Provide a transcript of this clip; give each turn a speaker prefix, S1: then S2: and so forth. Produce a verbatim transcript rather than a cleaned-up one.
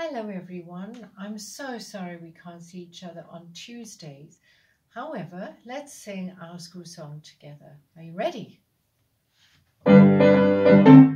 S1: Hello everyone, I'm so sorry we can't see each other on Tuesdays. However, let's sing our school song together. Are you ready?